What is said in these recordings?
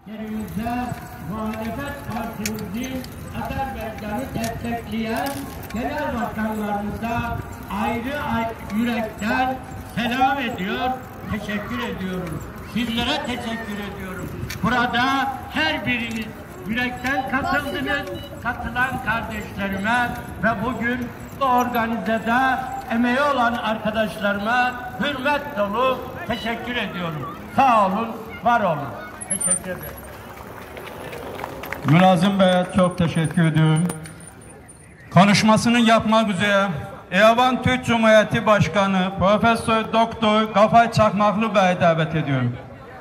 Yerimize muhalefet partimizin Azerbaycan'ı destekleyen genel başkanlarımıza ayrı yürekten selam ediyor, teşekkür ediyorum. Sizlere teşekkür ediyorum. Burada her biriniz yürekten katıldınız, katılan kardeşlerime ve bugün bu organizede emeği olan arkadaşlarıma hürmet dolu teşekkür ediyorum. Sağ olun, var olun. Teşekkür ederim. Mülazim Bey'e çok teşekkür ediyorum. Konuşmasını yapmak üzere İran Türk Cumhuriyeti Başkanı Profesör Doktor Gafar Çakmaklı Bey'i davet ediyorum.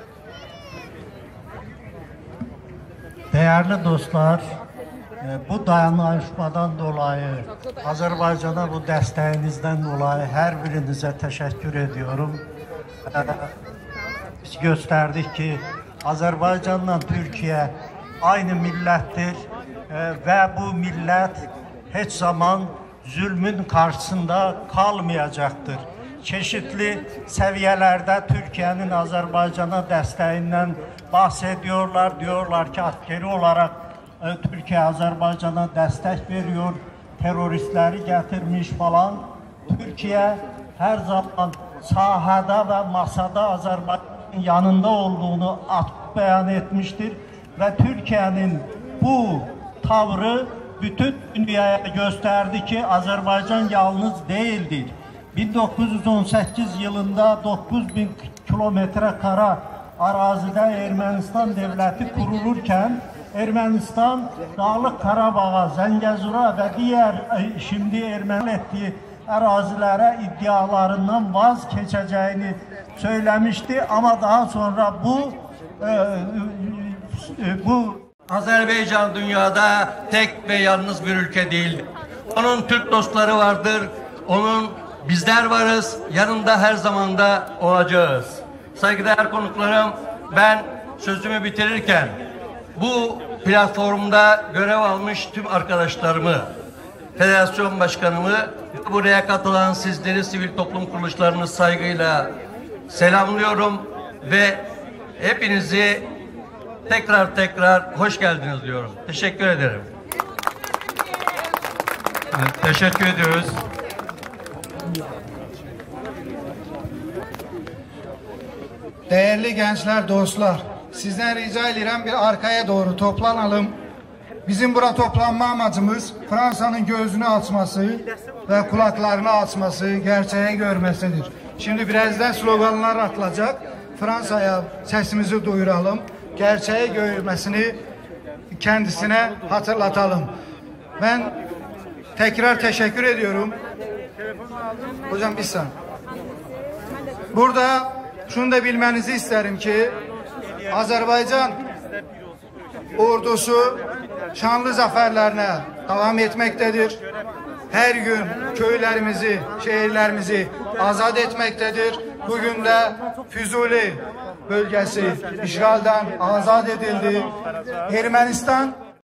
Değerli dostlar, bu dayanışmadan dolayı, Azerbaycan'a bu desteğinizden dolayı her birinize teşekkür ediyorum. Biz gösterdik ki Azerbaycan'la Türkiye aynı millettir ve bu millet hiç zaman zulmün karşısında kalmayacaktır. Çeşitli seviyelerde Türkiye'nin Azerbaycan'a desteğinden bahsediyorlar. Diyorlar ki askeri olarak Türkiye Azerbaycan'a destek veriyor, teröristleri getirmiş falan. Türkiye her zaman sahada ve masada Azerbaycan'ın yanında olduğunu açık beyan etmiştir. Ve Türkiye'nin bu tavrı bütün dünyaya gösterdi ki Azerbaycan yalnız değildir. 1918 yılında 9000 kilometre kara arazide Ermənistan devleti kurulurken Ermənistan Dağlıq Qarabağa, Zəngəzura ve diğer şimdi Erməni ettiği arazilere iddialarından vazgeçeceğini söylemişti ama daha sonra bu Azerbaycan dünyada tek ve yalnız bir ülke değildir. Onun Türk dostları vardır. Onun bizler varız. Yanında her zaman da olacağız. Saygıdeğer konuklarım, ben sözümü bitirirken bu platformda görev almış tüm arkadaşlarımı, federasyon başkanımı, buraya katılan sizleri, sivil toplum kuruluşlarını saygıyla selamlıyorum ve hepinizi tekrar hoş geldiniz diyorum. Teşekkür ederim. Teşekkür ediyoruz. Değerli gençler, dostlar, sizden rica ederim bir arkaya doğru toplanalım. Bizim burada toplanma amacımız Fransa'nın gözünü açması ve kulaklarını açması, gerçeği görmesidir. Şimdi birazdan sloganlar atılacak. Fransa'ya sesimizi duyuralım. Gerçeği görmesini kendisine hatırlatalım. Ben tekrar teşekkür ediyorum. Hocam bir saniye. Burada şunu da bilmenizi isterim ki Azerbaycan ordusu şanlı zaferlerine devam etmektedir. Her gün köylerimizi, şehirlerimizi azat etmektedir. Bugün de Füzuli bölgesi işgalden azat edildi. Ermənistan